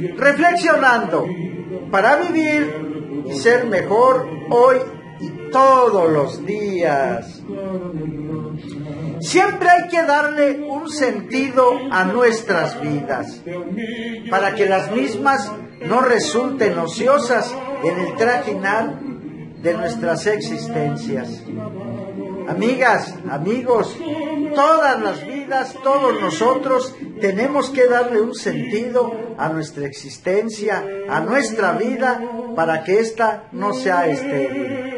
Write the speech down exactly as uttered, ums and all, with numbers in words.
reflexionando para vivir y ser mejor hoy y todos los días. Siempre hay que darle un sentido a nuestras vidas, para que las mismas no resulten ociosas en el trajinar de nuestras existencias. Amigas, amigos, todas las vidas, todos nosotros tenemos que darle un sentido a nuestra existencia, a nuestra vida, para que ésta no sea estéril.